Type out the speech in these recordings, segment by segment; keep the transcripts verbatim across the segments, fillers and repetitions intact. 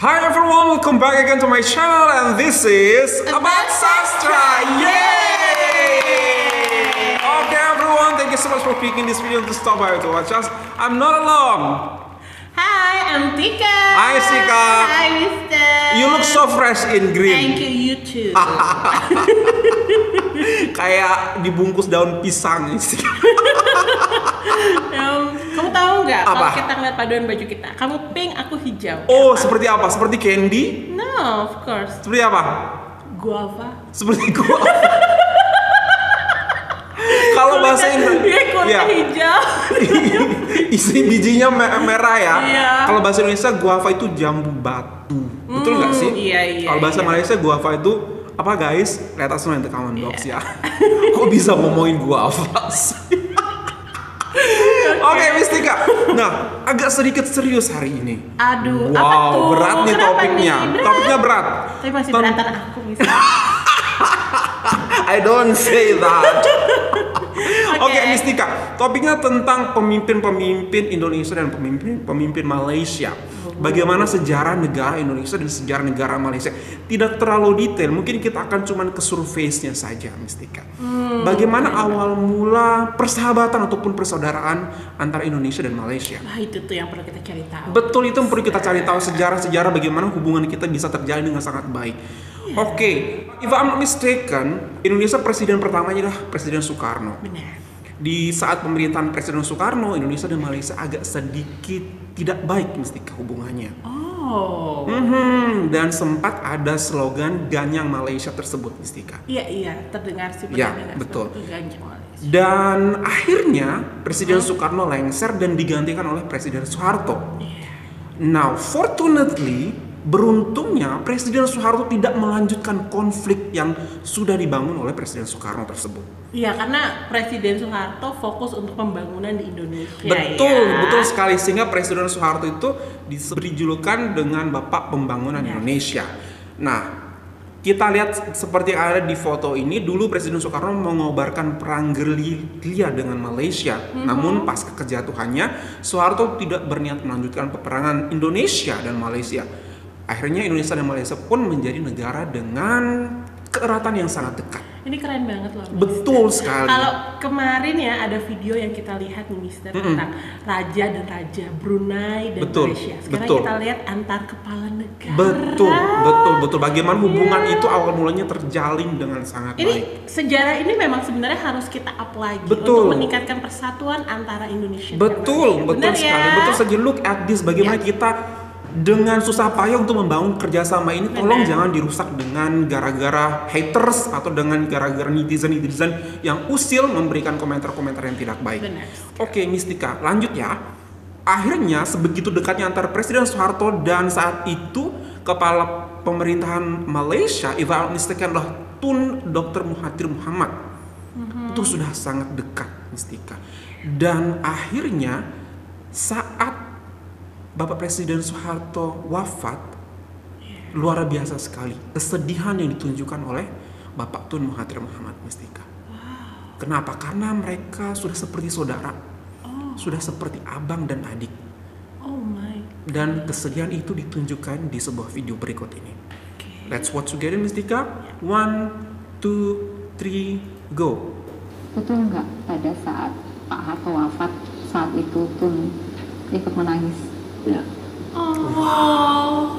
Hi everyone, welcome back again to my channel, and this is About Sastra. Yay! Okay everyone, thank you so much for picking this video to stop by to watch us. I'm not alone. Hi, I'm Tika. Hi Tika. Hi, Mister. You look so fresh in green. Thank you, you too. Kayak dibungkus daun pisang. um, kamu tahu nggak kalau Apa? kita ngeliat paduan baju kita, kamu pink, aku hijau. Oh, Apa? seperti apa? Seperti candy? No, of course. Seperti apa? Guava. Seperti gua. Kalau bahasa Indonesia, Iya, kulitnya hijau. isi bijinya me- merah ya. Iya. Kalau bahasa Indonesia guava itu jambu batu. Betul nggak sih? iya, iya, Kalau bahasa iya. Malaysia guava itu apa guys? Let us know in the comment box ya. Kok bisa ngomongin guava sih? Oke, Miss Tika. Nah, agak sedikit serius hari ini. Aduh, wow, apa tuh? berat nih Kenapa topiknya. nih? Berat. Topiknya berat. Tapi masih Ten- beratan aku, Mister. I don't say that. Oke, Oke. Miss Tika, topiknya tentang pemimpin-pemimpin Indonesia dan pemimpin-pemimpin Malaysia. Bagaimana sejarah negara Indonesia dan sejarah negara Malaysia. Tidak terlalu detail, mungkin kita akan cuman ke surface-nya saja, Miss Tika. Hmm. Bagaimana awal mula persahabatan ataupun persaudaraan antara Indonesia dan Malaysia. Wah, itu tuh yang perlu kita cari tahu. Betul, itu yang perlu kita cari tahu, sejarah-sejarah bagaimana hubungan kita bisa terjalin dengan sangat baik. Oke, okay. If I'm not mistaken, Indonesia presiden pertamanya adalah Presiden Soekarno. Benar. Di saat pemerintahan Presiden Soekarno, Indonesia dan Malaysia agak sedikit tidak baik mesti hubungannya. Oh. Mhm, dan sempat ada slogan Ganyang Malaysia tersebut, Mistika. Iya, iya, terdengar sih. Ya, benar-benar betul. seperti Ganja Malaysia. Dan akhirnya Presiden Soekarno lengser dan digantikan oleh Presiden Soeharto. Iya. Now, fortunately, beruntungnya Presiden Soeharto tidak melanjutkan konflik yang sudah dibangun oleh Presiden Soekarno tersebut. Iya, karena Presiden Soeharto fokus untuk pembangunan di Indonesia. Betul, ya. betul sekali. Sehingga Presiden Soeharto itu diberi julukan dengan Bapak Pembangunan Ya. Indonesia. Nah, kita lihat seperti yang ada di foto ini, dulu Presiden Soekarno mengobarkan perang gerilya dengan Malaysia. Mm-hmm. Namun pas kejatuhannya, Soeharto tidak berniat melanjutkan peperangan Indonesia dan Malaysia. Akhirnya Indonesia dan Malaysia pun menjadi negara dengan keeratan yang sangat dekat. Ini keren banget loh, Mister. Betul sekali. Kalau kemarin ya ada video yang kita lihat nih, Mister, Mm-mm. tentang raja dan raja Brunei dan Betul, Malaysia. Sekarang betul. kita lihat antar kepala negara. Betul, betul, betul. Bagaimana hubungan itu awal mulanya terjalin dengan sangat Ini baik. sejarah ini memang sebenarnya harus kita up lagi Betul. untuk meningkatkan persatuan antara Indonesia Betul, dan Malaysia. betul Benar sekali. ya? Betul saja. Look at this. Bagaimana Ya. kita dengan susah payah untuk membangun kerjasama ini, tolong Benar. jangan dirusak dengan gara-gara haters atau dengan gara-gara netizen-netizen yang usil memberikan komentar-komentar yang tidak baik. Benar. Oke, Mistika, lanjut ya. Akhirnya sebegitu dekatnya antara Presiden Soeharto dan saat itu kepala pemerintahan Malaysia, if I'm not mistaken, adalah Tun Doktor Mahathir Mohamad. Itu sudah sangat dekat, Mistika. Dan akhirnya saat Bapak Presiden Soeharto wafat, luar biasa sekali kesedihan yang ditunjukkan oleh Bapak Tun Mahathir Mohamad, Mistika. Wow. Kenapa? Karena mereka sudah seperti saudara, Oh, sudah seperti abang dan adik. oh my. Dan kesedihan itu ditunjukkan di sebuah video berikut ini. Okay. Let's watch together, Mistika. One, two, three, go. Betul nggak pada saat Pak Harto wafat, saat itu Tun ikut menangis? Ya, Oh.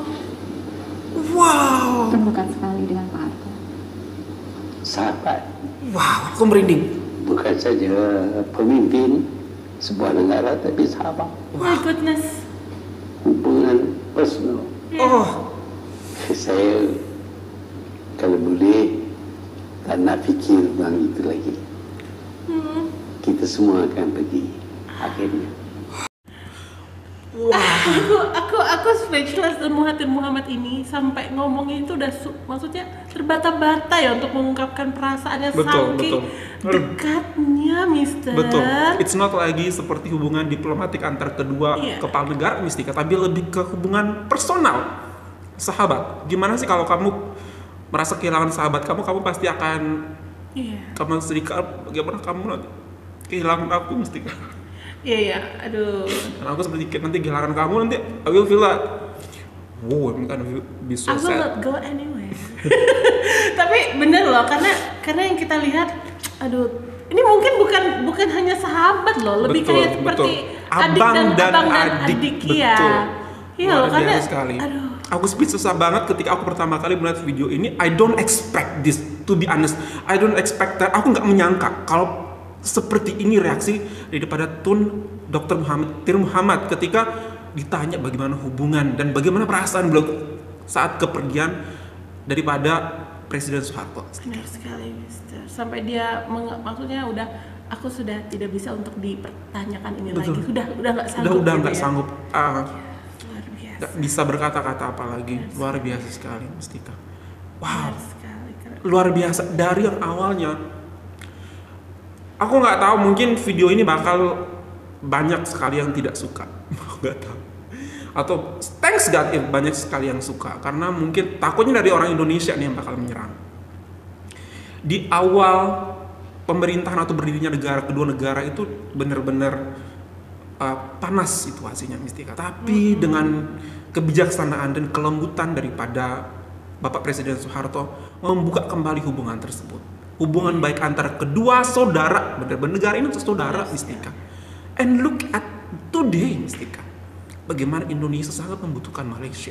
Wow, Tun dekat sekali dengan Pak Harto. sahabat wow, aku merinding. bukan saja pemimpin sebuah negara, tapi sahabat, My goodness. hubungan personal. Oh, Saya kalau boleh tak nak fikir tentang itu lagi. Hmm. Kita semua akan pergi akhirnya. Aku aku aku speechless, dan Mahathir Mohamad ini sampai ngomongnya itu udah su- maksudnya terbata-bata ya untuk mengungkapkan perasaannya, Betul, saking betul. dekatnya, Mister. betul. It's not lagi seperti hubungan diplomatik antar kedua Iya. kepala negara, Mistika, tapi lebih ke hubungan personal, sahabat. Gimana sih kalau kamu merasa kehilangan sahabat kamu, kamu pasti akan Iya. kamu sedikit bagaimana kamu nanti kehilangan aku, Mistika. Iya, iya. Aduh. Dan aku seperti nanti kehilangan kamu, nanti I will feel that wow, I'm gonna be so I will sad. not go anywhere. Tapi bener loh, karena karena yang kita lihat, aduh, ini mungkin bukan bukan hanya sahabat loh, lebih Betul, kayak seperti betul. adik Abang dan, dan abang dan adik, adik, betul. iya. Iya loh, Luar karena biasa sekali. aduh. Aku speech susah banget ketika aku pertama kali melihat video ini. I don't expect this, to be honest. I don't expect that. Aku nggak menyangka kalau seperti ini reaksi daripada Tun dokter Muhammad Tir Muhammad ketika ditanya bagaimana hubungan dan bagaimana perasaan beliau saat kepergian daripada Presiden Soeharto. Benar sekali, Mister. Sampai dia meng- maksudnya udah, aku sudah tidak bisa untuk dipertanyakan ini Betul. lagi. Udah udah nggak sanggup. Udah udah gitu nggak ya. sanggup. Ah, Luar biasa. nggak bisa berkata-kata apa lagi. Luar biasa sekali, Mustika. Wow. Benar sekali. Keren. Luar biasa dari yang awalnya aku nggak tahu, mungkin video ini bakal banyak sekali yang tidak suka. Nggak tahu, atau thanks God if banyak sekali yang suka, karena mungkin takutnya dari orang Indonesia nih yang bakal menyerang. Di awal pemerintahan atau berdirinya negara, kedua negara itu benar-benar uh, panas situasinya, Mistika. Tapi dengan kebijaksanaan dan kelembutan daripada Bapak Presiden Soeharto membuka kembali hubungan tersebut. Hubungan baik antara kedua saudara, benar-benar negara ini untuk saudara, Mistika. And look at today, Mistika. Bagaimana Indonesia sangat membutuhkan Malaysia.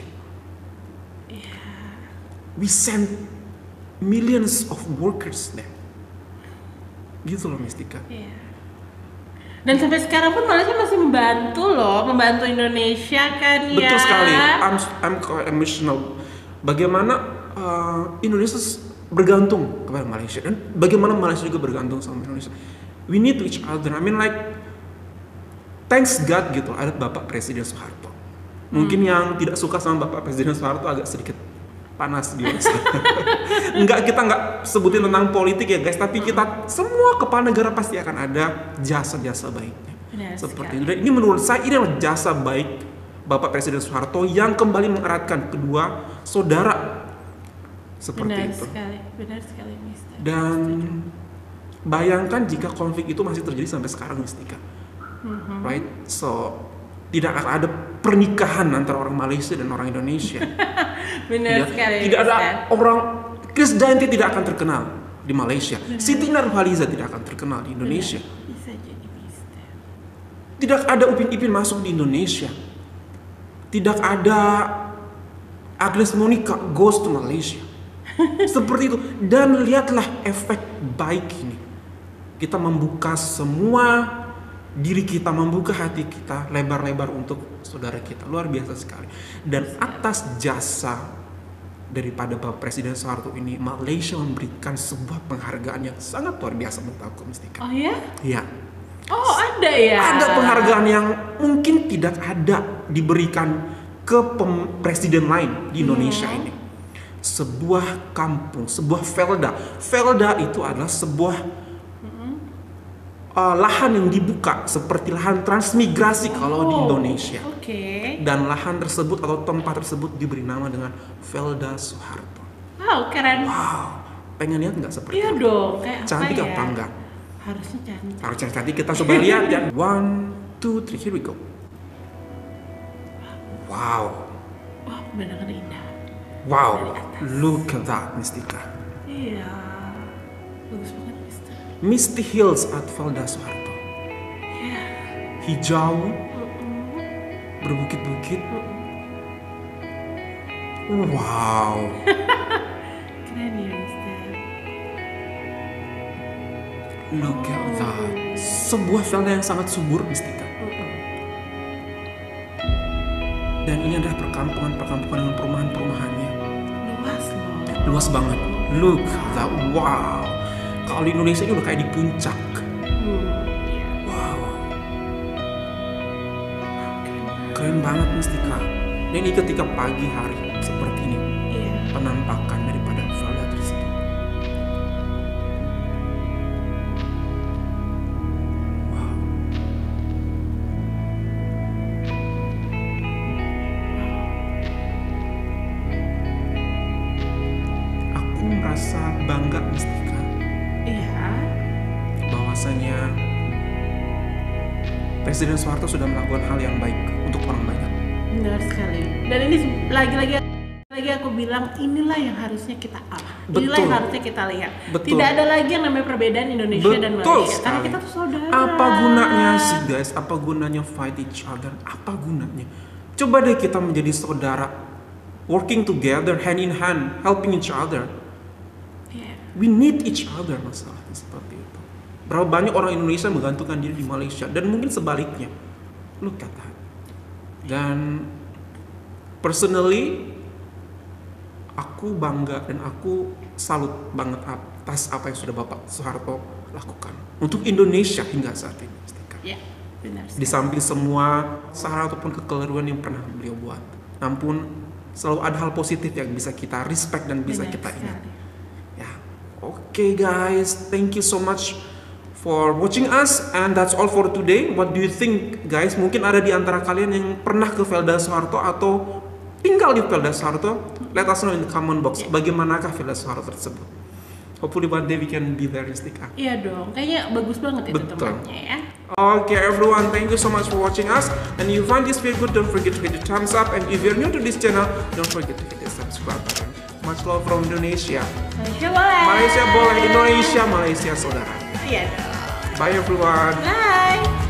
We send millions of workers there. Gitu loh, Mistika. Iya. Dan sampai sekarang pun Malaysia masih membantu loh, membantu Indonesia kan ya. Betul sekali. I'm, I'm quite emotional. Bagaimana uh, Indonesia bergantung kepada Malaysia dan bagaimana Malaysia juga bergantung sama Indonesia. We need to each other. I mean like, thanks God gitu ada Bapak Presiden Soeharto. Mungkin hmm. yang tidak suka sama Bapak Presiden Soeharto agak sedikit panas di luar sana. Enggak, kita nggak sebutin tentang politik ya guys, tapi kita semua kepala negara pasti akan ada jasa-jasa baiknya. Benar Seperti sekali. itu. Dan ini menurut saya ini adalah jasa baik Bapak Presiden Soeharto yang kembali mengeratkan kedua saudara. Seperti Benar itu. sekali, benar sekali, Mister. Dan bayangkan jika konflik itu masih terjadi sampai sekarang, Mistika. Mm-hmm. Right? So, tidak akan ada pernikahan antara orang Malaysia dan orang Indonesia. Benar tidak, sekali. tidak ada Mister. orang Krisdayanti tidak akan terkenal di Malaysia. Siti Nurhaliza tidak akan terkenal di Indonesia. Benar. Bisa jadi, Mister. Tidak ada Upin Ipin masuk di Indonesia. Tidak ada Agnes Monica goes to Malaysia. Seperti itu. Dan lihatlah efek baik ini. Kita membuka semua diri kita, membuka hati kita lebar-lebar untuk saudara kita. Luar biasa sekali. Dan atas jasa daripada Bapak Presiden Soeharto ini, Malaysia memberikan sebuah penghargaan yang sangat luar biasa menurut aku, Mistika. Oh ya? Iya. Oh ada ya? Ada penghargaan yang mungkin tidak ada diberikan ke pem- presiden lain di Indonesia Hmm. ini. Sebuah kampung, sebuah velda. Velda itu adalah sebuah uh, lahan yang dibuka seperti lahan transmigrasi kalau di Oh, Indonesia. Oke. Dan lahan tersebut atau tempat tersebut diberi nama dengan Velda Soeharto. Wow, keren. Wow, pengen lihat nggak seperti Iya itu? dong, kayak Cantik apa ya? apa enggak? Harusnya cantik. Harusnya cantik, kita coba lihat ya. One, two, three, here we go. Wow, Wah, benar-benar indah. wow, look at that, Mistika. Iya. Bagus banget, Mister. Misty Hills at Velda Soeharto. Iya. Hijau, berbukit-bukit. Wow, Keren ya, Mister. look at that. Sebuah velda yang sangat subur, Mistika. Dan ini adalah perkampungan-perkampungan dengan perumahan-perumahannya. Luas loh. Luas banget. Look at that. Wow. Kalau di Indonesia ini udah kayak di puncak. Hmm, iya. Wow. Keren banget. Keren banget, Mistika. Dan ini ketika pagi hari seperti ini. Iya. Penampakan daripada velda tersebut. Wow. Aku merasa bangga, Mistika, Iya. bahwasanya Presiden Soeharto sudah melakukan hal yang baik untuk orang banyak. Benar sekali. Dan ini lagi-lagi lagi aku bilang inilah yang harusnya kita apa. Inilah yang harusnya kita lihat. Betul. Tidak ada lagi yang namanya perbedaan Indonesia Betul dan Malaysia. sekali. Karena kita tuh saudara. Apa gunanya sih guys? Apa gunanya fight each other? Apa gunanya? Coba deh kita menjadi saudara, working together, hand in hand, helping each other. Yeah. We need each other, masalahnya seperti itu. Berapa banyak orang Indonesia menggantungkan diri di Malaysia dan mungkin sebaliknya. Look at that. Dan personally, aku bangga dan aku salut banget atas apa yang sudah Bapak Soeharto lakukan untuk Indonesia hingga saat ini. Ya, benar. Di samping semua salah ataupun kekeliruan yang pernah beliau buat, namun selalu ada hal positif yang bisa kita respect dan bisa Benar kita ingat. sekali. Ya, oke okay guys, thank you so much for watching us, and that's all for today. What do you think, guys? Mungkin ada di antara kalian yang pernah ke Velda Soeharto atau tinggal di Velda Soeharto. Let us know in the comment box. Bagaimanakah Velda Soeharto tersebut? Hopefully one day we can be there in Stika. Iya dong, kayaknya bagus banget itu Betul. tempatnya ya. Okay everyone, thank you so much for watching us. And if you find this video good, don't forget to hit the thumbs up. And if you're new to this channel, don't forget to hit the subscribe button. Much love from Indonesia. Malaysia boleh. Malaysia boleh, Indonesia, Malaysia saudara. Iya dong. Bye everyone. Bye.